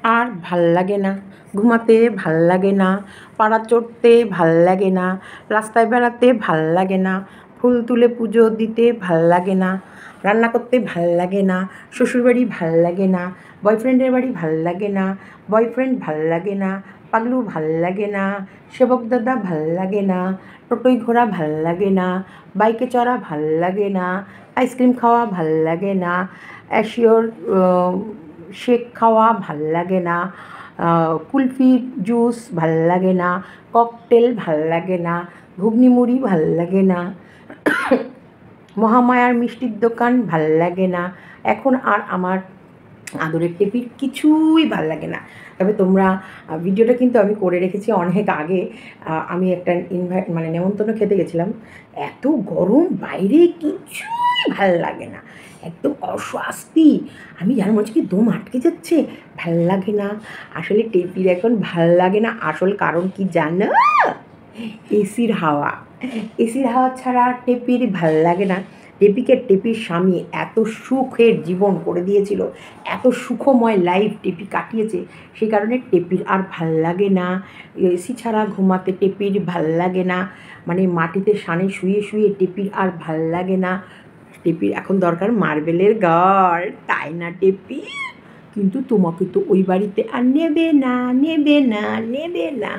আর ভাল লাগে না, ঘুমাতে ভাল লাগে না, পাড়া চড়তে ভাল লাগে না, রাস্তায় বেড়াতে ভাল লাগে না, ফুল তুলে পুজো দিতে ভাল লাগে না, রান্না করতে ভাল লাগে না, শ্বশুরবাড়ি ভাল লাগে না, বয়ফ্রেন্ডের বাড়ি ভাল লাগে না, বয়ফ্রেন্ড ভাল লাগে না, পাগলু ভাল লাগে না, সেবক দাদা ভাল লাগে না, টোটোয় ঘোরা ভাল লাগে না, বাইকে চড়া ভাল লাগে না, আইসক্রিম খাওয়া ভাল লাগে না, অ্যাশিওর শেক খাওয়া ভাল লাগে না, কুলফি জুস ভাল লাগে না, ককটেল ভাল লাগে না, ঘুগনি মুড়ি ভাল লাগে না, মহামায়ার মিষ্টির দোকান ভাল লাগে না, এখন আর আমার আদরের টেপির কিছুই ভাল লাগে না। তবে তোমরা ভিডিওটা কিন্তু আমি করে রেখেছি অনেক আগে। আমি একটা মানে নেমন্তন্ন খেতে গেছিলাম, এত গরম বাইরে কিছুই ভাল লাগে না, একদম অস্বস্তি। আমি জানি মনে হচ্ছে কি দম আটকে যাচ্ছে, ভাল লাগে না। আসলে টেপির এখন ভাল লাগে না, আসল কারণ কি জানো? এসির হাওয়া। এসির হাওয়া ছাড়া টেপির ভাল লাগে না। টেপির স্বামী এত সুখের জীবন করে দিয়েছিল, এত সুখময় লাইফ টেপি কাটিয়েছে, সেই কারণে টেপির আর ভাল লাগে না। এসি ছাড়া ঘুমাতে টেপির ভাল লাগে না, মানে মাটিতে সানে শুয়ে শুয়ে টেপির আর ভাল লাগে না। টেপির এখন দরকার মার্বেলের ঘর, তাই না টেপি? কিন্তু তোমাকে তো ওই বাড়িতে আর নেবে না, নেবে না, নেবে না।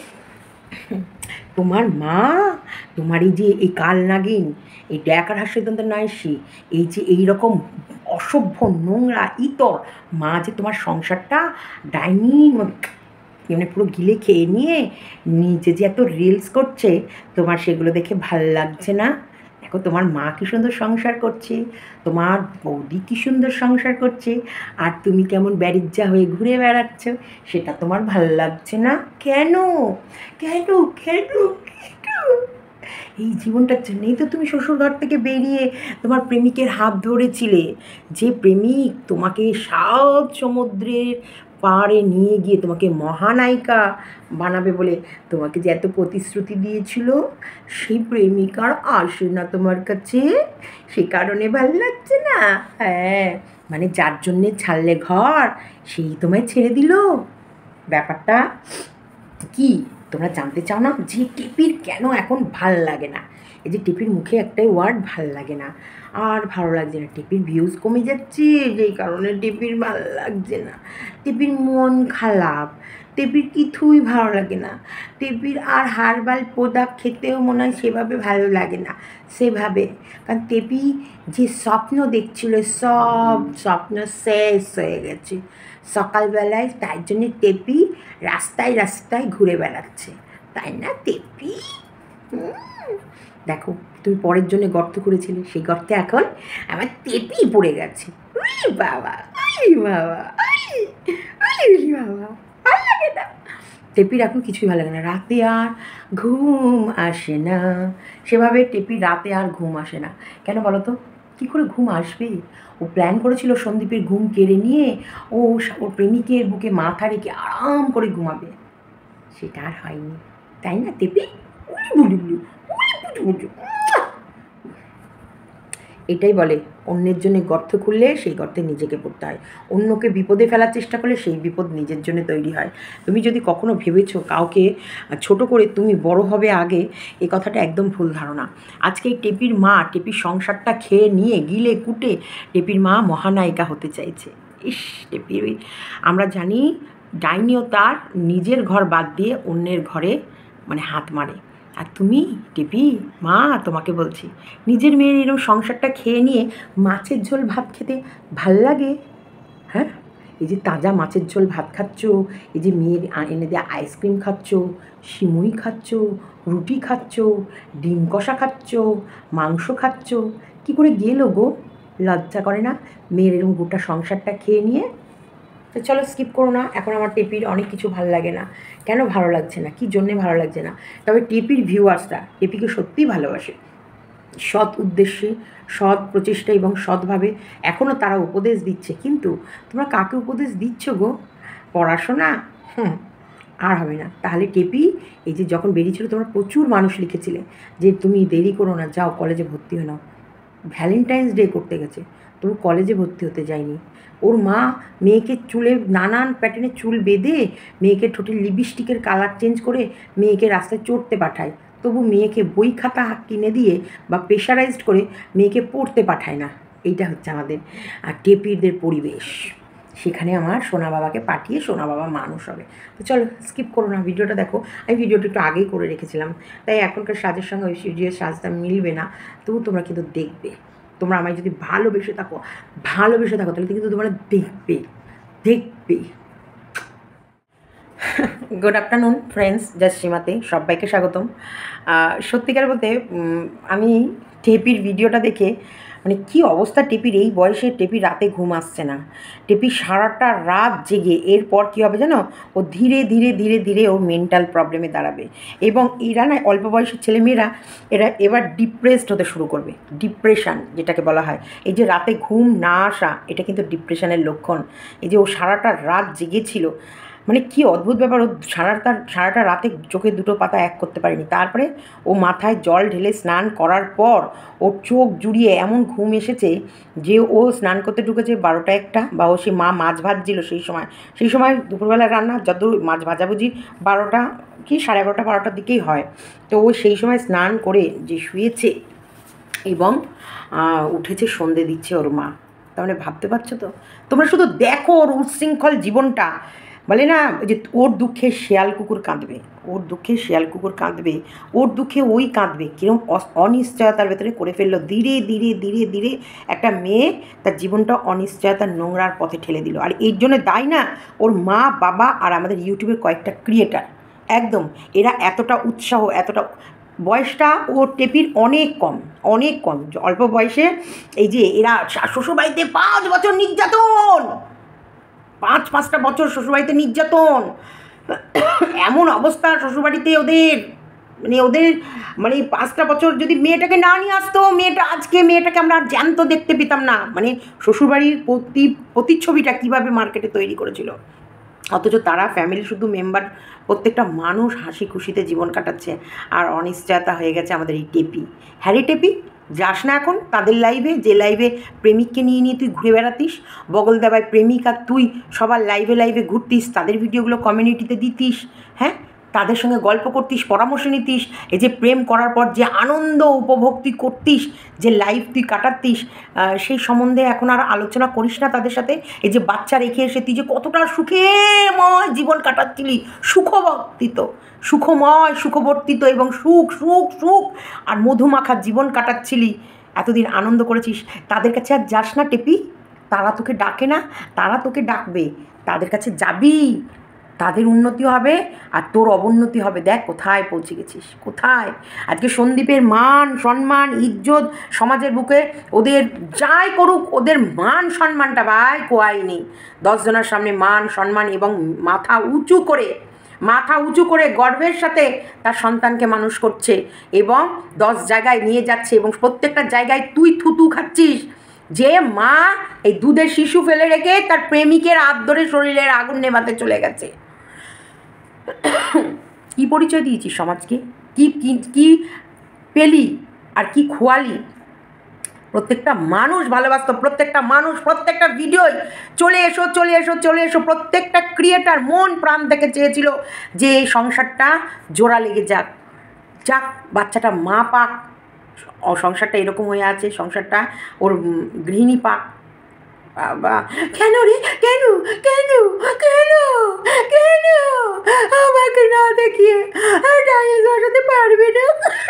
তোমার মা, তোমার এই যে এই কাল নাগিন, এই ড্যাকার হাস্যদন্ত নয়সী, এই যে এইরকম অসভ্য নোংরা ইতর মা যে তোমার সংসারটা ডাইনি মানে পুরো গিলে খেয়ে নিয়ে নিজে যে এত রিলস করছে, তোমার সেগুলো দেখে ভাল লাগছে না? দেখো তোমার মা কী সুন্দর সংসার করছে, তোমার বৌদি কী সুন্দর সংসার করছে, আর তুমি কেমন ব্যারিজ্জা হয়ে ঘুরে বেড়াচ্ছ, সেটা তোমার ভাল লাগছে না? কেন কেন কেন কেন? এই জীবনটার জন্যেই তো তুমি শ্বশুরঘর থেকে বেরিয়ে তোমার প্রেমিকের হাত ধরেছিলে, যে প্রেমিক তোমাকে সাত সমুদ্রের পাড়ে নিয়ে গিয়ে তোমাকে মহানায়িকা বানাবে বলে তোমাকে যে এত প্রতিশ্রুতি দিয়েছিল, সেই প্রেমিক আর আসে না তোমার কাছে, সে কারণে ভালো লাগছে না? হ্যাঁ, মানে যার জন্যে ছাড়লে ঘর, সেই তোমায় ছেড়ে দিল। ব্যাপারটা কি তোমরা জানতে চাও না যে টিপির কেন এখন ভাল লাগে না? এই যে টিপির মুখে একটাই ওয়ার্ড ভাল লাগে না, আর ভালো লাগছে না, টিপির ভিউজ কমে যাচ্ছে, যেই কারণে টিপির ভাল লাগছে না, টিপির মন খারাপ, টিপির কিছুই ভালো লাগে না, টিপির আর হারবাল পোদা খেতেও মনে হয় সেভাবে ভালো লাগে না সেভাবে, কারণ টেপি যে স্বপ্ন দেখছিল সব স্বপ্ন শেষ হয়ে গেছে সকালবেলায়, তাই জন্যে টেপি রাস্তায় রাস্তায় ঘুরে বেড়াচ্ছে, তাই না টেপি? দেখো তুমি পরের জন্য গর্ত করেছিলে, সেই গর্তে এখন আমার টেপি পড়ে গেছে। উই বাবা, উই বাবা, উই বাবা, ভালো লাগে না। টেপির এখন কিছুই ভালো লাগে না, রাতে আর ঘুম আসে না, সেভাবে টেপির রাতে আর ঘুম আসে না। কেন বলো তো? কী করে ঘুম আসবে? ও প্ল্যান করেছিল সন্দীপের ঘুম কেড়ে নিয়ে ও ওর প্রেমিকের বুকে মাথা রেখে আরাম করে ঘুমাবে, সেটা আর হয়নি, তাই না টেপি? এটাই বলে অন্যের জন্য গর্ত খুললে সেই গর্তে নিজেকে পড়তে হয়, অন্যকে বিপদে ফেলার চেষ্টা করলে সেই বিপদ নিজের জন্য তৈরি হয়। তুমি যদি কখনো ভেবেছো কাউকে ছোট করে তুমি বড় হবে আগে, এই কথাটা একদম ভুল ধারণা। আজকে এই টেপির মা টেপির সংসারটা খেয়ে নিয়ে গিলে কুটে টেপির মা মহানায়িকা হতে চাইছে। ইস টেপির, আমরা জানি ডাইনিও তার নিজের ঘর বাদ দিয়ে অন্যের ঘরে মানে হাত মারে, আর তুমি টেপি মা তোমাকে বলছি, নিজের মেয়ের এরকম সংসারটা খেয়ে নিয়ে মাছের ঝোল ভাত খেতে ভাল লাগে? হ্যাঁ, এই যে তাজা মাছের ঝোল ভাত খাচ্ছ, এই যে মেয়ের এনে দিয়ে আইসক্রিম খাচ্ছ, সিমুই খাচ্ছ, রুটি খাচ্ছ, ডিম কষা খাচ্ছ, মাংস খাচ্ছ, কী করে গেলো গো? লজ্জা করে না মেয়ের এরকম গোটা সংসারটা খেয়ে নিয়ে? তো চলো স্কিপ করো না, এখন আমার টেপির অনেক কিছু ভালো লাগে না। কেন ভালো লাগছে না, কী জন্যে ভালো লাগছে না? তবে টেপির ভিউয়ার্সরা টেপিকে সত্যিই ভালোবাসে, সৎ উদ্দেশ্যে, সৎ প্রচেষ্টা এবং সৎভাবে এখনও তারা উপদেশ দিচ্ছে। কিন্তু তোমরা কাকে উপদেশ দিচ্ছ গো? পড়াশোনা? আর হবে না। তাহলে টেপি এই যে যখন বেরিয়েছিল তোমরা প্রচুর মানুষ লিখেছিলে যে তুমি দেরি করো না, যাও কলেজে ভর্তি হয়ে নাও, ভ্যালেন্টাইন্স ডে করতে গেছে, তবু কলেজে ভর্তি হতে যায়নি। ওর মা মেয়েকে চুলে নানান প্যাটার্নের চুল বেঁধে মেয়েকে ঠোঁটের লিপস্টিকের কালার চেঞ্জ করে মেয়েকে রাস্তায় চড়তে পাঠায়, তবু মেয়েকে বই খাতা কিনে দিয়ে বা প্রেশারাইজড করে মেয়েকে পড়তে পাঠায় না। এইটা হচ্ছে আমাদের টেপিরদের পরিবেশ। সেখানে আমার সোনা বাবাকে পাঠিয়ে সোনা বাবা মানুষ হবে। তো চলো স্কিপ করো না, ভিডিওটা দেখো। আমি ভিডিওটা একটু আগেই করে রেখেছিলাম, তাই এখনকার সাজের সঙ্গে ওই ভিডিওর সাজটা মিলবে না, তবু তোমরা কিন্তু দেখবে। তোমরা আমায় যদি ভালোবেসে থাকো তাহলে কিন্তু তোমরা দেখবে। গুড আফটারনুন ফ্রেন্ডস, জাস্ট সীমাতে সবাইকে স্বাগতম। সত্যিকার বলতে আমি টেপির ভিডিওটা দেখে মানে কী অবস্থা টেপির, এই বয়সে টেপি রাতে ঘুম আসছে না। টেপি সারাটা রাত জেগে, এরপর কী হবে জানো, ও ধীরে ধীরে ও মেন্টাল প্রবলেমে দাঁড়াবে। এবং এরা না অল্প বয়সের ছেলেমেয়েরা এবার ডিপ্রেসড হতে শুরু করবে। ডিপ্রেশান যেটাকে বলা হয়, এই যে রাতে ঘুম না আসা, এটা কিন্তু ডিপ্রেশনের লক্ষণ। এই যে ও সারাটা রাত জেগেছিল, মানে কী অদ্ভুত ব্যাপার, ও সারাটা রাতে চোখে দুটো পাতা এক করতে পারেনি। তারপরে ও মাথায় জল ঢেলে স্নান করার পর ওর চোখ জুড়িয়ে এমন ঘুম এসেছে যে ও স্নান করতে ঢুকেছে 12টা 1টা, বা ও সে মা মাছ ভাজছিল সেই সময় দুপুরবেলা রান্না যত মাছ ভাজাভুজি 12টা কি 11:30 12টার দিকেই হয়। তো ও সেই সময় স্নান করে যে শুয়েছে এবং উঠেছে সন্ধে দিচ্ছে ওর মা। তার মানে ভাবতে পারছো তো তোমরা, শুধু দেখো ওর উচ্ছৃঙ্খল জীবনটা। বলে না যে ওর দুঃখে শেয়াল কুকুর কাঁদবে, ওর দুঃখে ওই কাঁদবে। কীরকম অনিশ্চয়তার ভেতরে করে ফেললো ধীরে একটা মেয়ে তার জীবনটা অনিশ্চয়তার নোংরার পথে ঠেলে দিল। আর এর জন্য দায় না ওর মা বাবা আর আমাদের ইউটিউবের কয়েকটা ক্রিয়েটার। একদম এরা এতটা উৎসাহ, এতটা বয়সটা ওর টেপির অনেক কম অল্প বয়সে এই যে এরা শ্বশুরবাড়িতে 5 বছর নির্যাতন, 5-5টা বছর শ্বশুরবাড়িতে নির্যাতন, এমন অবস্থা শ্বশুরবাড়িতে ওদের মানে 5টা বছর যদি মেয়েটাকে না নিয়ে আসতো, মেয়েটাকে আমরা আর জ্যান্ত দেখতে পেতাম না। মানে শ্বশুরবাড়ির প্রতিচ্ছবিটা কীভাবে মার্কেটে তৈরি করেছিল। অথচ তারা ফ্যামিলি শুধু মেম্বার, প্রত্যেকটা মানুষ হাসি খুশিতে জীবন কাটাচ্ছে। আর অনিশ্চয়তা হয়ে গেছে আমাদের এই টেপি। হ্যাঁ রে টেপি, যাস না এখন তাদের লাইভে, যে লাইভে প্রেমিককে নিয়ে তুই ঘুরে বেড়াতিস, বগল দেবায় প্রেমিক আর তুই সবার লাইভে ঘুরতিস, তাদের ভিডিওগুলো কমিউনিটিতে দিতিস, হ্যাঁ তাদের সঙ্গে গল্প করতিস, পরামর্শ নিতিস। এই যে প্রেম করার পর যে আনন্দ উপভোগ তুই করতিস, যে লাইফ তুই কাটাতিস, সেই সম্বন্ধে এখন আর আলোচনা করিস না তাদের সাথে। এই যে বাচ্চা রেখে এসে তুই যে কতটা সুখময় জীবন কাটাচ্ছিলি, সুখবর্তিত এবং সুখ আর মধুমাখা জীবন কাটাচ্ছিলি, এতদিন আনন্দ করেছিস, তাদের কাছে আর যাস না টেপি। তারা তোকে ডাকে না, তারা তোকে ডাকবে, তাদের কাছে যাবি, তাদের উন্নতি হবে আর তোর অবনতি হবে। দেখ কোথায় পৌঁছে গেছিস, কোথায়। আজকে সন্দীপের মান সম্মান ইজ্জত সমাজের বুকে, ওদের যাই করুক ওদের মান সম্মানটা ভাই কোয়াই নেই। 10 জনের সামনে মান সম্মান এবং মাথা উঁচু করে গর্বের সাথে তার সন্তানকে মানুষ করছে এবং 10 জায়গায় নিয়ে যাচ্ছে, এবং প্রত্যেকটা জায়গায় তুই থুতু খাচ্ছিস। যে মা এই দুধের শিশু ফেলে রেখে তার প্রেমিকের হাত ধরে শরীরের আগুন নেভাতে চলে গেছে, কি পরিচয় দিয়েছিস সমাজকে, কি পেলি আর কি খোয়ালি। প্রত্যেকটা মানুষ ভালোবাসত, প্রত্যেকটা ভিডিও চলে এসো। প্রত্যেকটা ক্রিয়েটার মন প্রাণ থেকে চেয়েছিল যে সংসারটা জোড়া লেগে যাক, বাচ্চাটা মা পাক, সংসারটা এরকম হয়ে আছে, সংসারটা ওর গৃহিণী পাক। বাবা কেন রে, কেন আমাকে না দেখিয়ে ডাইনিং বসাতে পারবে না?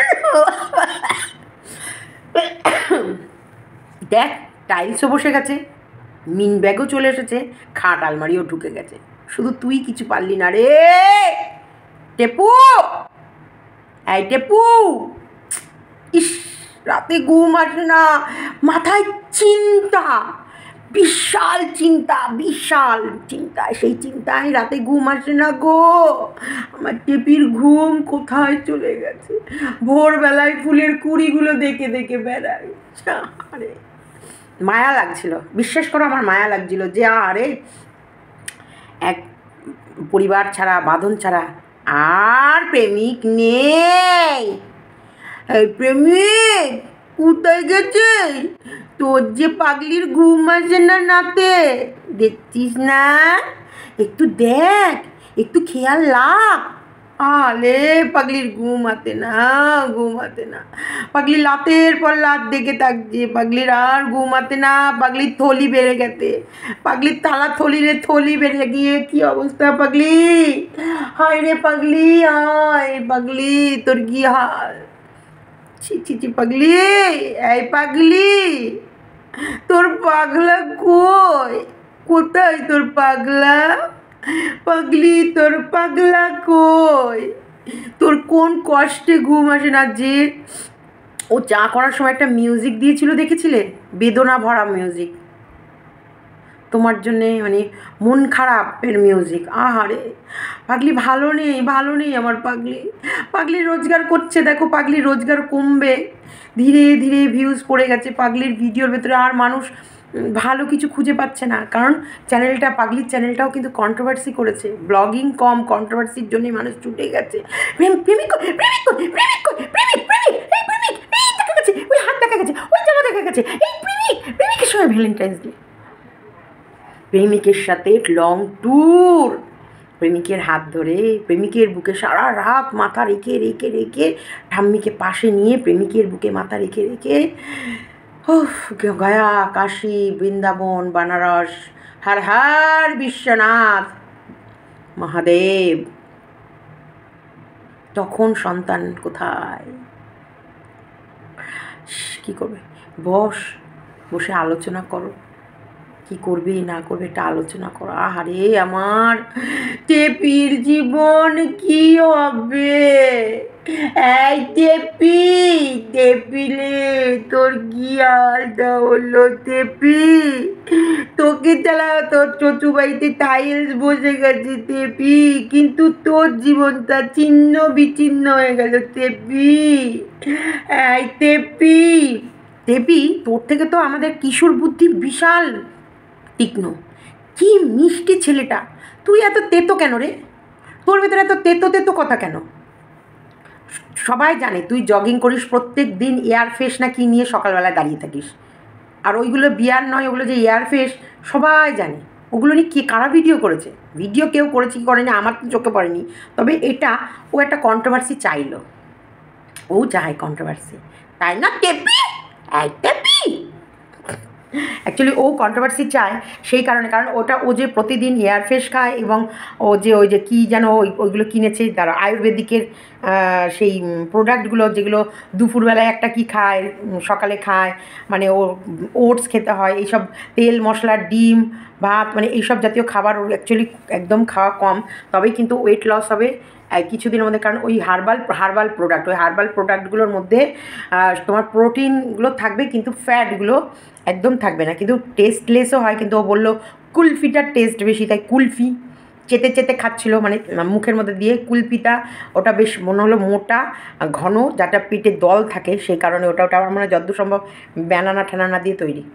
দেখ টাইলসও বসে গেছে, মিন ব্যাগও চলে এসেছে, খাট আলমারিও ঢুকে গেছে, শুধু তুই কিছু পারলি না রে টেপু। এই টেপু, ইস রাতে ঘুম আসে না, মাথায় চিন্তা, বিশাল চিন্তা, সেই চিন্তায় রাতে ঘুম আসে না গো। আমার টেপির ঘুম কোথায় চলে গেছে, ভোরবেলায় ফুলের কুড়িগুলো দেখে বেড়াই। আরে মায়া লাগছিল, বিশ্বাস করো আমার মায়া লাগছিল যে আরে এক পরিবার ছাড়া, বাঁধন ছাড়া আর প্রেমিক নেই। এই প্রেমিক কোথায় গেছে, তোর যে পাগলির ঘুম আসে না নাতে, দেখছিস না? একটু দেখ, একটু খেয়াল রাখ। আলে পাগলির ঘুমাতে না, পাগলি লাতের পর লাত দেখে থাকছে, পাগলির আর ঘুমাতে না, পাগলির থলি বেড়ে গেছে, পাগলির থালা থলি বেড়ে গিয়ে কি অবস্থা পাগলি। হায় রে পাগলি, হায় পাগলি, তোর কি হাল। ছি ছি ছি পাগলি, এই পাগলি, তোর পাগলা কই? কোথায় তোর পাগলা? পাগলি তোর পাগলা কই? তোর কোন কষ্টে ঘুম আসে না যে? ও চা করার সময় একটা মিউজিক দিয়েছিল, দেখেছিলে? বেদনা ভরা মিউজিক, তোমার জন্যে, মানে মন খারাপের মিউজিক। আহারে পাগলি ভালো নেই আমার পাগলি। পাগলি রোজগার করছে, দেখো পাগলি রোজগার কমবে, ধীরে ধীরে ভিউজ পড়ে গেছে পাগলির ভিডিওর ভেতরে, আর মানুষ ভালো কিছু খুঁজে পাচ্ছে না, কারণ চ্যানেলটা, পাগলির চ্যানেলটাও কিন্তু কন্ট্রোভার্সি করেছে, ব্লগিং কম, কন্ট্রোভার্সির জন্যই মানুষ ছুটে গেছে। দেখা গেছে, ওই হাত দেখা গেছে, ওই জামা দেখা গেছে, এই প্রেমিকের সময় ভ্যালেন্টাইন্স ডে, প্রেমিকের সাথে লং ট্যুর, প্রেমিকের হাত ধরে, প্রেমিকের বুকে সারা রাত মাথা রেখে রেখে রেখে, ঠাম্মিকে পাশে নিয়ে প্রেমিকের বুকে মাথা রেখে রেখে, গয়া, কাশী, বৃন্দাবন, বানারস, হর হর বিশ্বনাথ মহাদেব। তখন সন্তান কোথায়? কি করবে? বসে আলোচনা করো, কি করবে না করবে এটা আলোচনা করো। আহারে আমার টেপির জীবন কি হবে? এই টেপিলে তোর কি হালটা হলো টেপি? তোকে চালা তোর শ্বশুরবাড়িতে টাইলস বসে গেছে টেপি, কিন্তু তোর জীবনটা ছিন্ন বিচ্ছিন্ন হয়ে গেল টেপি। এই টেপি, তোর থেকে তো আমাদের কিশোর বুদ্ধি বিশাল তীক্ষ্ণ, কি মিষ্টি ছেলেটা, তুই এত তেতো কেন রে? তোর ভেতরে এত তেতো কথা কেন? সবাই জানে তুই জগিং করিস প্রত্যেক দিন, এয়ার ফ্রেশ না কি নিয়ে সকালবেলায় দাঁড়িয়ে থাকিস, আর ওইগুলো বিয়ার নয়, ওগুলো যে এয়ার ফ্রেশ, সবাই জানে। ওগুলো নিয়ে কে কারা ভিডিও করেছে? ভিডিও কেউ করেছে কি করেনি আমার তো চোখে পড়েনি, তবে এটা ও একটা কন্ট্রোভার্সি চাইলো, ও চায় কন্ট্রোভার্সি, তাই না টেপি? টেপি অ্যাকচুয়ালি ও কন্ট্রোভার্সি চায় সেই কারণে, কারণ ওটা ও যে প্রতিদিন হেয়ার ফ্রেশ খায়, এবং ও যে ওই যে কী যেন ওইগুলো কিনেছে তারা আয়ুর্বেদিকের সেই প্রোডাক্টগুলো, যেগুলো দুপুরবেলায় একটা কি খায়, সকালে খায়, মানে ও ওটস খেতে হয়, এইসব তেল মশলা, ডিম, ভাত, মানে এইসব জাতীয় খাবার ওর অ্যাকচুয়ালি একদম খাওয়া কম, তবেই কিন্তু ওয়েট লস হবে কিছুদিনের মধ্যে, কারণ ওই হার্বাল প্রোডাক্ট, ওই হার্বাল প্রোডাক্টগুলোর মধ্যে তোমার প্রোটিনগুলো থাকবে, কিন্তু ফ্যাটগুলো একদম থাকবে না, কিন্তু টেস্টলেসও হয়। কিন্তু ও বললো কুলফিটার টেস্ট বেশি, তাই কুলফি চেতে খাচ্ছিলো, মানে মুখের মধ্যে দিয়ে কুলফিটা, ওটা বেশ মনে হলো মোটা ঘন, যাটা পেটে দল থাকে, সেই কারণে ওটা আমার মনে হয় যতদূর সম্ভব ব্যানানা দিয়ে তৈরি।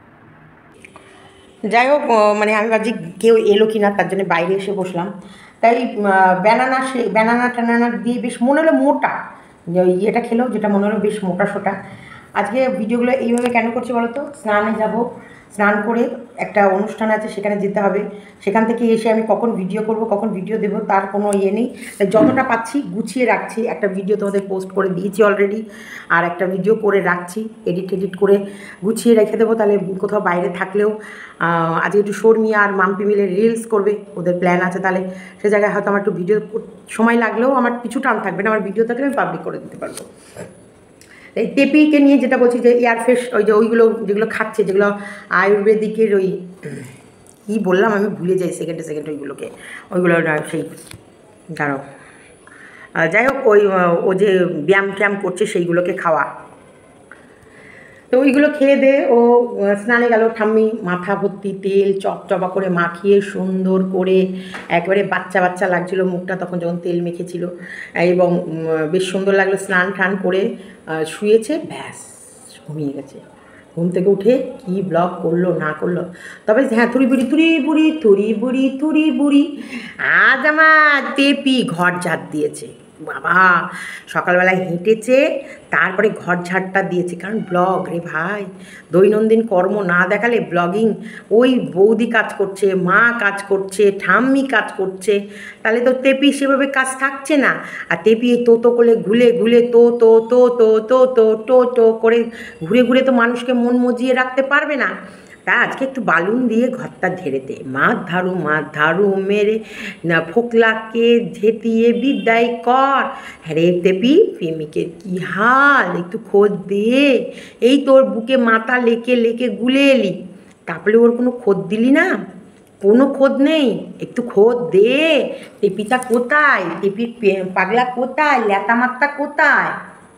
যাই হোক, মানে আমি ভাবছি কেউ এলো কি না, তার জন্য বাইরে এসে বসলাম, তাই ব্যানানা দিয়ে বেশ মনে হলো মোটা, ইয়েটা খেলেও যেটা মনে হলো বেশ মোটা সোটা। আজকে ভিডিওগুলো এইভাবে কেন করছি বলো তো? স্নানে যাব, স্নান করে একটা অনুষ্ঠান আছে সেখানে যেতে হবে, সেখান থেকে এসে আমি কখন ভিডিও করব, কখন ভিডিও দেবো তার কোনো ইয়ে নেই, তাই যতটা পাচ্ছি গুছিয়ে রাখছি। একটা ভিডিও তোমাদের পোস্ট করে দিয়েছি অলরেডি, আর একটা ভিডিও করে রাখছি, এডিট করে গুছিয়ে রেখে দেবো, তাহলে কোথাও বাইরে থাকলেও আজকে একটু শর্মি আর মাম্পি মিলে রিলস করবে, ওদের প্ল্যান আছে, তাহলে সে জায়গায় হয়তো আমার একটু ভিডিও সময় লাগলেও আমার কিছু টান থাকবে না, আমার ভিডিও থাকলে আমি পাবলিক করে দিতে পারবো। এই টেপিকে নিয়ে যেটা বলছি যে এয়ার ফ্রেশ, ওই যে ওইগুলো যেগুলো খাচ্ছে, যেগুলো আয়ুর্বেদিকের, ওই কী বললাম আমি ভুলে যাই সেকেন্ডে ওইগুলো সেই দাঁড়াও, যাই হোক ও যে ব্যায়াম করছে সেইগুলোকে খাওয়া, তো ওইগুলো খেয়ে দে ও স্নানে গেল, ঠাম্মি মাথা ভর্তি তেল চপচপা করে মাখিয়ে সুন্দর করে একেবারে বাচ্চা লাগছিলো মুখটা তখন যখন তেল মেখেছিল, এবং বেশ সুন্দর লাগলো, স্নান টান করে শুয়েছে, ব্যাস ঘুমিয়ে গেছে। ঘুম থেকে উঠে কি ব্লগ করলো না করলো, তবে হ্যাঁ থুরি বুড়ি আজ আমার টেপি ঘর ঝাড় দিয়েছে। বাবা সকালবেলায় হেঁটেছে, তারপরে ঘর ঝাড়টা দিয়েছে, কারণ ব্লগ রে ভাই, দৈনন্দিন কর্ম না দেখালে ব্লগিং, ওই বৌদি কাজ করছে, মা কাজ করছে, ঠাম্মি কাজ করছে, তাহলে তো টেপি সেভাবে কাজ থাকছে না। আর টেপি এই তো করে ঘুলে ঘুলে তো করে ঘুরে ঘুরে তো মানুষকে মন মজিয়ে রাখতে পারবে না। তা আজকে একটু বালুন দিয়ে ঘরটা ঝেড়ে দে, মাছ ধারু মেরে না ফোকলাকে ঝেঁটিয়ে বিদায় কর। হ্যাঁ তেপি, প্রেমিকের কি হাল, একটু খোঁজ দে। এই তোর বুকে মাথা লেকে লেকে গুলে এলি, তারপরে ওর কোনো খোঁজ দিলি না, কোনো খোঁজ নেই, একটু খোঁজ দে। টেপিটা কোথায়, টেপির পাগলা কোথায়, ল্যাতা মাত্তা কোথায়?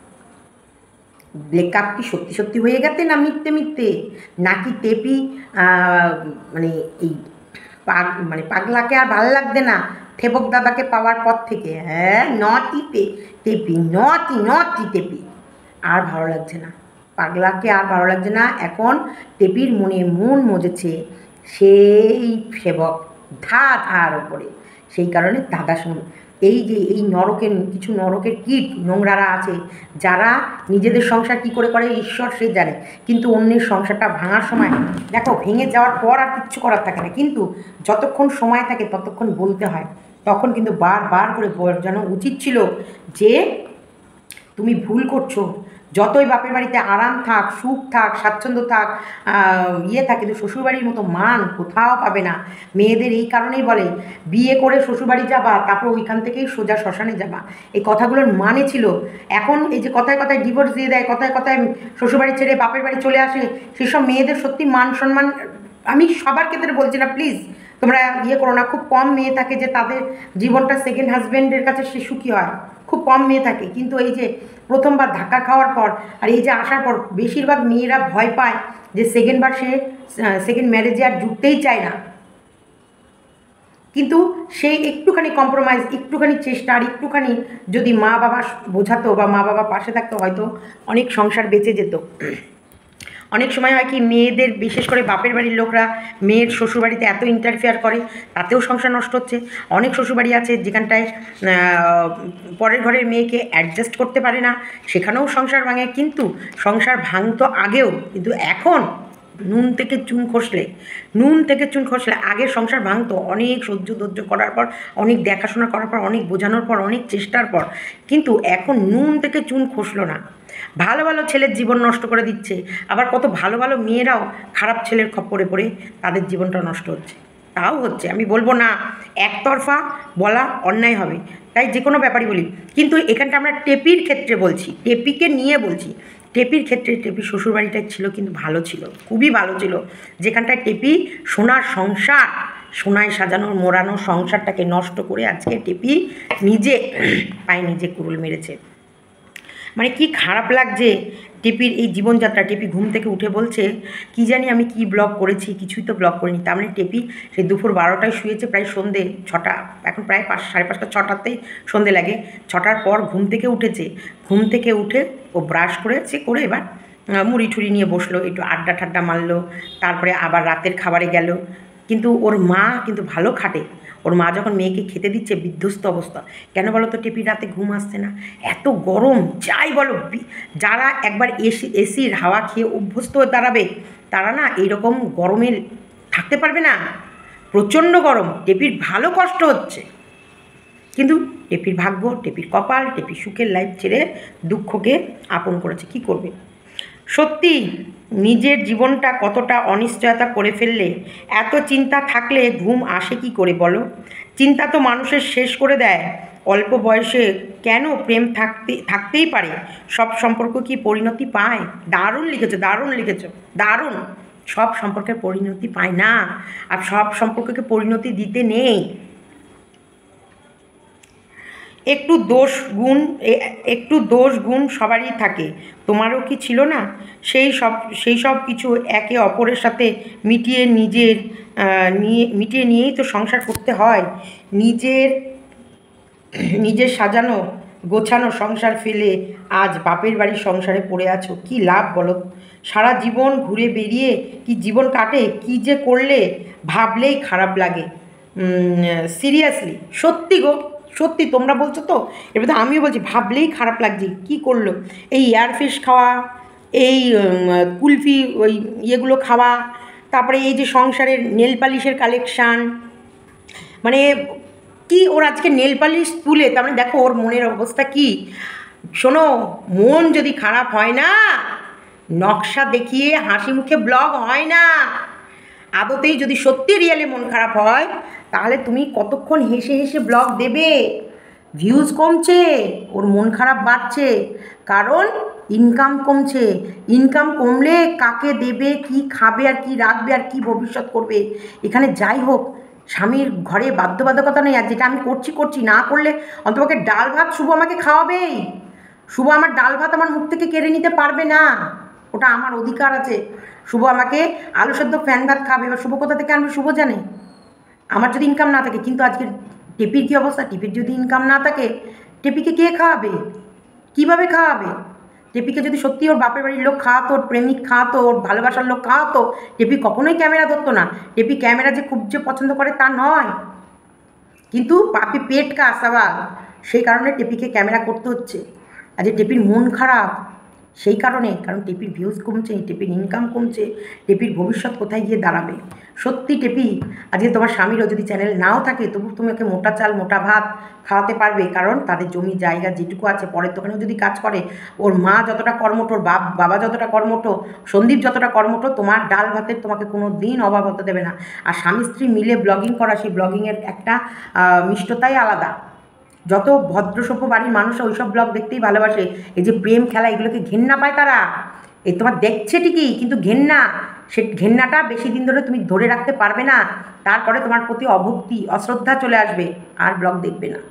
ব্রেকআপ কি সত্যি সত্যি হয়ে গেছে না মিথ্যে মিথ্যে, নাকি টেপি মানে এই মানে পাগলাকে আর ভালো লাগবে না ঠেবক দাদাকে পাওয়ার পর থেকে? হ্যাঁ নটি টেপি, নটি টেপি, আর ভালো লাগছে না পাগলাকে, আর ভালো লাগছে না। এখন টেপির মনে মন মজেছে সেই সেবক ধার ওপরে, সেই কারণে দাদা শুনুন। এই যে এই নরকের কিছু নরকের কীট নোংরারা আছে, যারা নিজেদের সংসার কী করে করে ঈশ্বর সে জানে, কিন্তু অন্যের সংসারটা ভাঙার সময় দেখো ভেঙে যাওয়ার পর আর কিচ্ছু করার থাকে না, কিন্তু যতক্ষণ সময় থাকে ততক্ষণ বলতে হয়। তখন কিন্তু বার করে বোঝানো উচিত ছিল যে তুমি ভুল করছো। যতই বাপের বাড়িতে আরাম থাক, সুখ থাক, স্বাচ্ছন্দ্য থাক, ইয়ে থাকে, কিন্তু শ্বশুরবাড়ির মতো মান কোথাও পাবে না। মেয়েদের এই কারণেই বলে বিয়ে করে শ্বশুরবাড়ি যাবা, তারপর ওইখান থেকেই সোজা শ্মশানে যাবা, এই কথাগুলোর মানে ছিল। এখন এই যে কথায় কথায় ডিভোর্স দিয়ে দেয়, কথায় কথায় শ্বশুরবাড়ি ছেড়ে বাপের বাড়ি চলে আসে, সেসব মেয়েদের সত্যি মান সম্মান, আমি সবার ক্ষেত্রে বলছি না প্লিজ, তোমরা ইয়ে করো না। খুব কম মেয়ে থাকে যে তাদের জীবনটা সেকেন্ড হাজব্যান্ডের কাছে সে সুখী হয়, খুব কম মেয়ে থাকে। কিন্তু এই যে প্রথমবার ধাক্কা খাওয়ার পর আর এই যে আসার পর বেশিরভাগ মেয়েরা ভয় পায় যে সেকেন্ডবার সে সেকেন্ড ম্যারেজে আর জুটতেই চায় না। কিন্তু সেই একটুখানি কম্প্রোমাইজ, একটুখানি চেষ্টা, আর একটুখানি যদি মা বাবা বোঝাতো বা মা বাবা পাশে থাকতো, হয়তো অনেক সংসার বেঁচে যেত। অনেক সময় হয় কি, মেয়েদের বিশেষ করে বাপের বাড়ির লোকরা মেয়ের শ্বশুরবাড়িতে এত ইন্টারফেয়ার করে, তাতেও সংসার নষ্ট হচ্ছে। অনেক শ্বশুরবাড়ি আছে যেখানটায় পরের ঘরের মেয়েকে অ্যাডজাস্ট করতে পারে না, সেখানেও সংসার ভাঙে। কিন্তু সংসার ভাঙতো আগেও, কিন্তু এখন নুন থেকে চুন খসলে আগে সংসার ভাঙতো অনেক সহ্য ধৈর্য করার পর, অনেক দেখাশোনা করার পর, অনেক বোঝানোর পর, অনেক চেষ্টার পর। কিন্তু এখন নুন থেকে চুন খসলো না, ভালো ভালো ছেলের জীবন নষ্ট করে দিচ্ছে। আবার কত ভালো ভালো মেয়েরাও খারাপ ছেলের খপ্পরে পড়ে তাদের জীবনটা নষ্ট হচ্ছে, তাও হচ্ছে। আমি বলবো না একতরফা বলা অন্যায় হবে, তাই যে কোনো ব্যাপারই বলি। কিন্তু এখানটা আমরা টেপির ক্ষেত্রে বলছি, টেপিকে নিয়ে বলছি। টেপির ক্ষেত্রে টেপির শ্বশুরবাড়িটাই ছিল কিন্তু ভালো ছিল, খুবই ভালো ছিল, যেখানটায় টেপি সোনার সংসার, সোনায় সাজানো মোড়ানো সংসারটাকে নষ্ট করে আজকে টেপি নিজে পায়ে নিজে কুড়ুল মেরেছে। মানে কি খারাপ লাগছে টেপির এই জীবনযাত্রা। টেপি ঘুম থেকে উঠে বলছে কি জানি আমি কি ব্লগ করেছি, কিছুই তো ব্লগ করিনি। তার মানে টেপি সেই দুপুর 12টায় শুয়েছে, প্রায় সন্ধে 6টা, এখন প্রায় 5, 5:30, 6টাতেই সন্ধে লাগে। 6টার পর ঘুম থেকে উঠেছে, ঘুম থেকে উঠে ও ব্রাশ করেছে, করে এবার মুড়ি ঠুড়ি নিয়ে বসলো, একটু আড্ডা ঠাড্ডা মারলো, তারপরে আবার রাতের খাবারে গেল। কিন্তু ওর মা কিন্তু ভালো খাটে, ওর মা যখন মেয়েকে খেতে দিচ্ছে বিধ্বস্ত অবস্থা। কেন বলো তো, টেপির রাতে ঘুম আসছে না, এত গরম। যাই বলো, যারা একবার এসির হাওয়া খেয়ে অভ্যস্ত হয়ে দাঁড়াবে, তারা না এইরকম গরমে থাকতে পারবে না, প্রচণ্ড গরম। টেপির ভালো কষ্ট হচ্ছে, কিন্তু টেপির ভাগ্য, টেপির কপাল, টেপি সুখের লাইফ ছেড়ে দুঃখকে আপন করেছে। কি করবে? সত্যি নিজের জীবনটা কতটা অনিশ্চয়তা করে ফেললে। এত চিন্তা থাকলে ঘুম আসে কি করে বলো? চিন্তা তো মানুষের শেষ করে দেয়। অল্প বয়সে কেন প্রেম থাকতেই পারে, সব সম্পর্ক কি পরিণতি পায়? দারুণ লিখেছো, দারুণ। সব সম্পর্কের পরিণতি পায় না, আর সব সম্পর্ককে পরিণতি দিতে নেই। একটু দোষ গুণ সবারই থাকে, তোমারও কি ছিল না? সেই সব কিছু একে অপরের সাথে মিটিয়ে নিয়েই তো সংসার করতে হয়। নিজের সাজানো গোছানো সংসার ফেলে আজ বাপের বাড়ির সংসারে পড়ে আছো, কি লাভ বলো? সারা জীবন ঘুরে বেরিয়ে কি জীবন কাটে? কি যে করলে ভাবলেই খারাপ লাগে। সিরিয়াসলি, সত্যি গো, সত্যি তোমরা বলছো তো, এবার তো আমিও বলছি, ভাবলেই খারাপ লাগছে। কি করলো এই এয়ারফিশ খাওয়া, এই কুলফি ওই ইয়েগুলো খাওয়া, তারপরে এই যে সংসারের নেল পালিশের কালেকশান, মানে কি ওর আজকে নেল পালিশ তুলে, তার মানে দেখো ওর মনের অবস্থা কি। শোনো, মন যদি খারাপ হয় না, নকশা দেখিয়ে হাসি মুখে ব্লগ হয় না। আদতেই যদি সত্যি রিয়েলে মন খারাপ হয়, তাহলে তুমি কতক্ষণ হেসে হেসে ব্লগ দেবে? ভিউজ কমছে, ওর মন খারাপ বাড়ছে, কারণ ইনকাম কমছে। ইনকাম কমলে কাকে দেবে, কি খাবে, আর কি রাখবে, আর কি ভবিষ্যৎ করবে? এখানে যাই হোক, স্বামীর ঘরে বাধ্যবাধকতা নেই, আর যেটা আমি করছি না করলে অন্তপক্ষে ডাল ভাত শুভ আমাকে খাওয়াবেই। শুভ আমার ডাল ভাত আমার মুখ থেকে কেড়ে নিতে পারবে না, ওটা আমার অধিকার আছে। শুভ আমাকে আলু সেদ্ধ ফ্যান ভাত খাবে, এবার শুভ কোথা থেকে আনবে শুভ জানে? আমার যদি ইনকাম না থাকে। কিন্তু আজকে টেপির কী অবস্থা, টেপির যদি ইনকাম না থাকে, টেপিকে কে খাওয়াবে, কীভাবে খাওয়াবে? টেপিকে যদি সত্যি ওর বাপের বাড়ির লোক খাওয়াতো, ওর প্রেমিক খাওয়াতো, ওর ভালোবাসার লোক খাওয়াতো, টেপি কখনোই ক্যামেরা ধরতো না। টেপি ক্যামেরা যে খুব যে পছন্দ করে তা নয়, কিন্তু পাপি পেট কা সওয়াল, সেই কারণে টেপিকে ক্যামেরা করতে হচ্ছে। আর যে টেপির মন খারাপ সেই কারণে, কারণ টেপির ভিউজ কমছে, টেপির ইনকাম কমছে, টেপির ভবিষ্যৎ কোথায় গিয়ে দাঁড়াবে। সত্যি টেপি, আজকে তোমার স্বামীরও যদি চ্যানেল নাও থাকে, তবু তুমি ওকে মোটা চাল মোটা ভাত খাওয়াতে পারবে, কারণ তাদের জমি জায়গা যেটুকু আছে, পরের দোকানেও যদি কাজ করে, ওর মা যতটা কর্মঠ, ওর বাবা যতটা কর্মঠ, সন্দীপ যতটা কর্মঠ, তোমার ডাল ভাতের তোমাকে কোনো দিন অভাব হতে দেবে না। আর স্বামী স্ত্রী মিলে ব্লগিং করা, সেই ব্লগিংয়ের একটা মিষ্টতাই আলাদা। যত ভদ্রসভ্য বাড়ির মানুষরা ওইসব ব্লগ দেখতেই ভালোবাসে। এই যে প্রেম খেলা, এগুলোকে ঘেন্না পায় তারা। এই তোমার দেখছে ঠিকই, কিন্তু ঘেন্না, সে ঘেন্নাটা বেশি দিন ধরে তুমি ধরে রাখতে পারবে না। তারপরে তোমার প্রতি অভক্তি, অশ্রদ্ধা চলে আসবে, আর ব্লগ দেখবে না।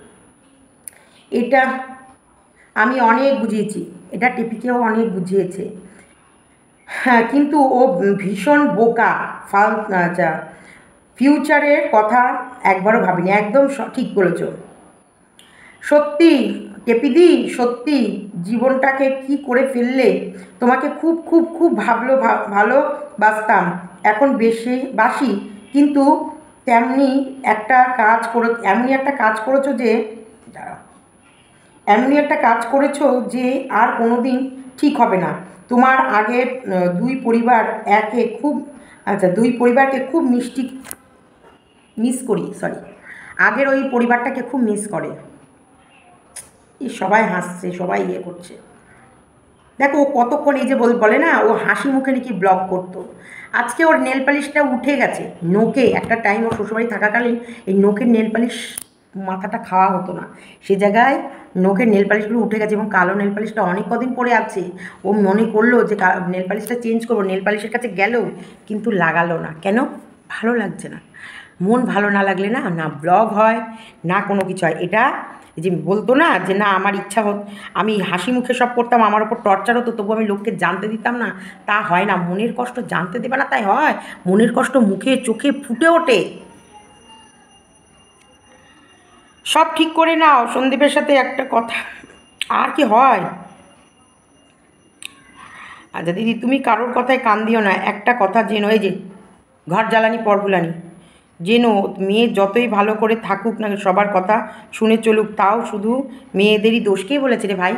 এটা আমি অনেক বুঝিয়েছি, এটা টিপিকেও অনেক বুঝিয়েছে। হ্যাঁ, কিন্তু ও ভীষণ বোকা, আচ্ছা, ফিউচারের কথা একবারও ভাবিনি। একদম ঠিক বলেছ। সত্যি টেপিদি, সত্যি জীবনটাকে কি করে ফেললে। তোমাকে খুব খুব খুব ভালোবাসতাম, এখন বেশি বাসি, কিন্তু তেমনি একটা কাজ করে, এমনই একটা কাজ করেছো যে, এমনই একটা কাজ করেছো যে আর কোনো দিন ঠিক হবে না। তোমার আগের দুই পরিবার একে খুব, আচ্ছা, দুই পরিবারকে খুব মিস করি, সরি, আগের ওই পরিবারটাকে খুব মিস করে। সবাই হাসছে, সবাই ইয়ে করছে। দেখো ও কতক্ষণ, এই যে বলে না, ও হাসি মুখে নাকি ব্লগ করতো। আজকে ওর নেল পালিশটা উঠে গেছে নোকে। একটা টাইম ওর শ্বশুরবাড়ি থাকাকালীন এই নোকের নেল পালিশ মাথাটা খাওয়া হতো না, সে জায়গায় নোকের নেল পালিশগুলো উঠে গেছে, এবং কালো নেল পালিশটা অনেক কদিন পরে আছে। ও মনে করলো যে নেল পালিশটা চেঞ্জ করবো, নেল পালিশের কাছে গেল, কিন্তু লাগালো না। কেন? ভালো লাগছে না। মন ভালো না লাগলে না, না ব্লগ হয়, না কোনো কিছু হয়। এটা যে বলতো না যে না আমার ইচ্ছা আমি হাসি মুখে সব করতাম, আমার ওপর টর্চার হতো, তবু আমি লোককে জানতে দিতাম না, তা হয় না। মনের কষ্ট জানতে দেবে না, তাই হয়। মনের কষ্ট মুখে চোখে ফুটে ওঠে। সব ঠিক করে নাও, সন্দীপের সাথে একটা কথা, আর কি হয়। আচ্ছা দিদি, তুমি কারোর কথায় কান দিও না, একটা কথা জেনো, এই যে ঘর জ্বালানি পর ভুলানি, জেনো মেয়ে যতই ভালো করে থাকুক না, সবার কথা শুনে চলুক, তাও শুধু মেয়েদেরই দোষ। কে বলেছে রে ভাই?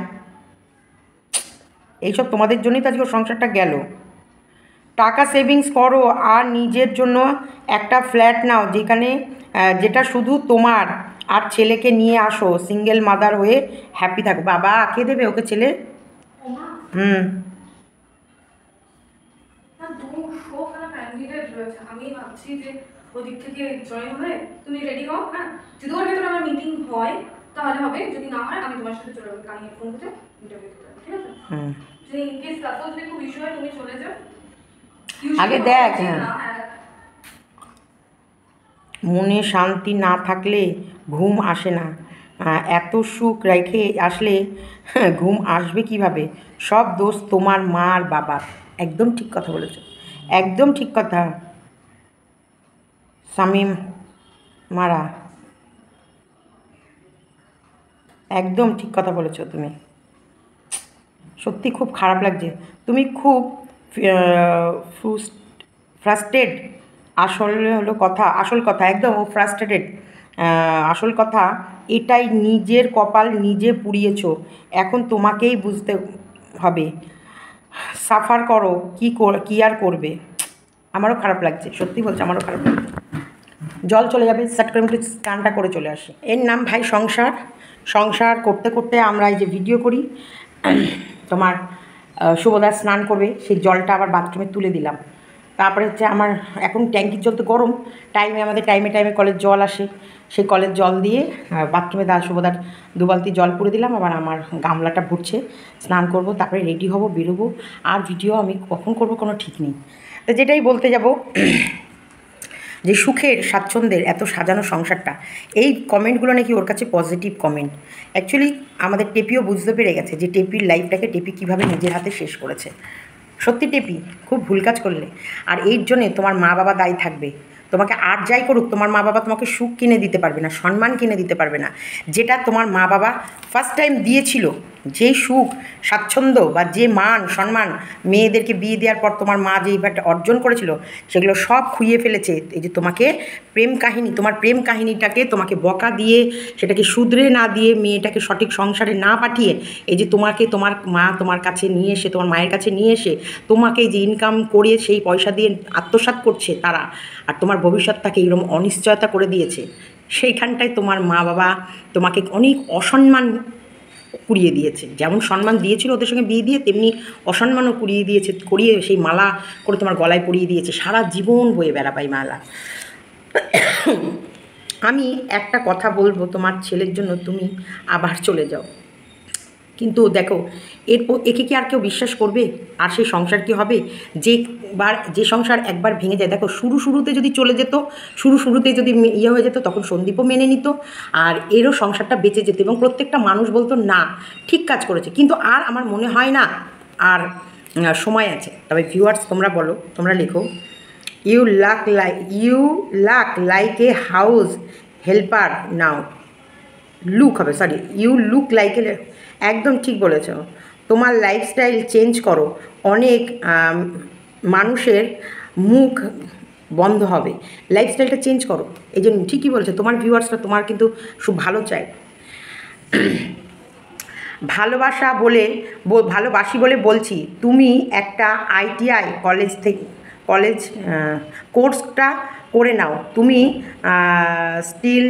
এইসব তোমাদের জন্যই তো আজকে ওর সংসারটা গেল। টাকা সেভিংস করো, আর নিজের জন্য একটা ফ্ল্যাট নাও, যেটা শুধু তোমার, আর ছেলেকে নিয়ে আসো, সিঙ্গেল মাদার হয়ে হ্যাপি থাকো। বাবা কে দেবে ওকে ছেলে? হুম। আমি ভাবছি যে ওদিক থেকে জয়েন হয়ে তুমি রেডি হও। হ্যাঁ, যদি ওর ভেতরে আমার মিটিং হয় তাহলে হবে, যদি না হয় আমি তোমার সাথে চলে যাবো কানে ফোন করতে ইন্টারভিউ দিতে, ঠিক আছে? যদি ইন কেস তাতেও যদি খুব ইস্যু হয় তুমি চলে যাও। আগে দেখ, মনে শান্তি না থাকলে ঘুম আসে না, এত সুখ রেখে আসলে ঘুম আসবে কিভাবে? সব দোষ তোমার মা আর বাবার। একদম ঠিক কথা বলেছ, একদম ঠিক কথা। শামীম মারা, একদম ঠিক কথা বলেছো তুমি। সত্যি খুব খারাপ লাগছে, তুমি খুব ফ্রাস্ট্রেটেড। আসল কথা একদম ও ফ্রাস্ট্রেটেড। আসল কথা এটাই, নিজের কপাল নিজে পুড়িয়েছো, এখন তোমাকেই বুঝতে হবে। সাফার করো, কী আর করবে। আমারও খারাপ লাগছে, সত্যি বলছি আমারও খারাপ লাগছে। জল চলে যাবে, সেট করে একটু স্নানটা করে চলে আসি। এর নাম ভাই সংসার। সংসার করতে করতে আমরা এই যে ভিডিও করি, তোমার শুভদা স্নান করবে, সেই জলটা আবার বাথরুমে তুলে দিলাম। তারপরে হচ্ছে আমার এখন ট্যাঙ্কির জল তো গরম, আমাদের টাইমে কলের জল আসে, সেই কলের জল দিয়ে বাথরুমে শুভদার 2 বালতি জল পুরে দিলাম। আবার আমার গামলাটা ভরছে, স্নান করব, তারপরে রেডি হব, বেরোবো। আর ভিডিও আমি কখন করব কোনো ঠিক নেই। তো যেটাই বলতে যাব, যে সুখের স্বাচ্ছন্দ্যের এত সাজানো সংসারটা, এই কমেন্টগুলো নাকি ওর কাছে পজিটিভ কমেন্ট। অ্যাকচুয়ালি আমাদের টেপিও বুঝতে পেরে গেছে যে টেপির লাইফটাকে টেপি কীভাবে নিজের হাতে শেষ করেছে। সত্যি টেপি খুব ভুল কাজ করলে, আর এর জন্যে তোমার মা বাবা দায়ী থাকবে। তোমাকে আর যাই করুক, তোমার মা বাবা তোমাকে সুখ কিনে দিতে পারবে না, সম্মান কিনে দিতে পারবে না। যেটা তোমার মা বাবা ফার্স্ট টাইম দিয়েছিল, যেই সুখ স্বাচ্ছন্দ্য বা যে মান সম্মান মেয়েদেরকে বিয়ে দেওয়ার পর তোমার মা যেইভাবে অর্জন করেছিল, সেগুলো সব খুইয়ে ফেলেছে। এই যে তোমাকে প্রেম কাহিনী, তোমার প্রেম কাহিনীটাকে তোমাকে বকা দিয়ে, সেটাকে শুধরে না দিয়ে, মেয়েটাকে সঠিক সংসারে না পাঠিয়ে, এই যে তোমাকে তোমার মা তোমার কাছে নিয়ে এসে, তোমার মায়ের কাছে নিয়ে এসে তোমাকে যে ইনকাম করে সেই পয়সা দিয়ে আত্মসাৎ করছে তারা, আর তোমার ভবিষ্যৎটাকে এরকম অনিশ্চয়তা করে দিয়েছে, সেইখানটায় তোমার মা বাবা তোমাকে অনেক অসম্মান কুড়িয়ে দিয়েছে। যেমন সম্মান দিয়েছিল ওদের সঙ্গে বিয়ে দিয়ে, তেমনি অসম্মানও কুড়িয়ে দিয়েছে, করিয়ে সেই মালা করে তোমার গলায় পরিয়ে দিয়েছে। সারা জীবন বয়ে বেড়াবাই মালা। আমি একটা কথা বলবো, তোমার ছেলের জন্য তুমি আবার চলে যাও, কিন্তু দেখো একে কি আর কেউ বিশ্বাস করবে? আর সেই সংসার কি হবে? যে সংসার একবার ভেঙে যায়, দেখো শুরুতে যদি চলে যেত, শুরুতে যদি ইয়ে হয়ে যেত, তখন সন্দীপও মেনে নিত, আর এরও সংসারটা বেঁচে যেত, এবং প্রত্যেকটা মানুষ বলতো না ঠিক কাজ করেছে। কিন্তু আর আমার মনে হয় না আর সময় আছে। তবে ভিউয়ার্স তোমরা বলো, তোমরা লেখো, you look like a house helper now, look হবে, sorry, you look like a, একদম ঠিক বলেছ। তোমার লাইফস্টাইল চেঞ্জ করো, অনেক মানুষের মুখ বন্ধ হবে। লাইফস্টাইলটা চেঞ্জ করো, এই জন্য ঠিকই বলেছো। তোমার ভিউয়ার্সরা তোমার কিন্তু খুব ভালো চায়। ভালোবাসি বলে বলছি, তুমি একটা ITI কলেজ কোর্সটা করে নাও, তুমি স্টিল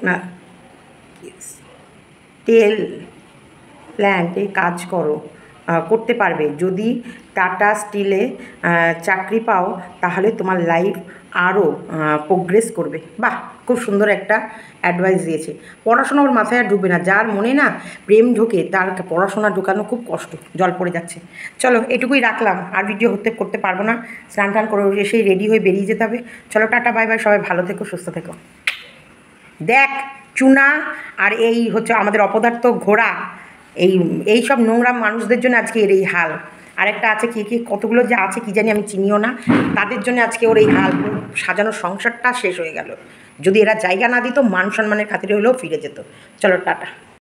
প্ল্যান্টে কাজ করতে পারবে। যদি টাটা স্টিলে চাকরি পাও, তাহলে তোমার লাইফ আরও প্রোগ্রেস করবে। বাহ, খুব সুন্দর একটা অ্যাডভাইস দিয়েছে। পড়াশোনা ওর মাথায় আর ঢুকবে না। যার মনে না প্রেম ঢোকে, তার পড়াশোনা ঢোকানো খুব কষ্ট, জল পড়ে যাচ্ছে। চলো এটুকুই রাখলাম, আর ভিডিও করতে পারবো না। স্নান টান করে এসেই রেডি হয়ে বেরিয়ে যেতে হবে। চলো টাটা, বাই বাই, সবাই ভালো থেকো, সুস্থ থেকো। দেখ চুনা আর এই হচ্ছে আমাদের অপদার্থ ঘোড়া, এই সব নোংরা মানুষদের জন্য আজকে এর এই হাল। আরেকটা আছে কি কতগুলো যে আছে কি জানি, আমি চিনিও না, তাদের জন্য আজকে ওর এই হাল। সাজানো সংসারটা শেষ হয়ে গেল। যদি এরা জায়গা না দিত, মান সম্মানের খাতিরে হলেও ফিরে যেত। চলো টাটা।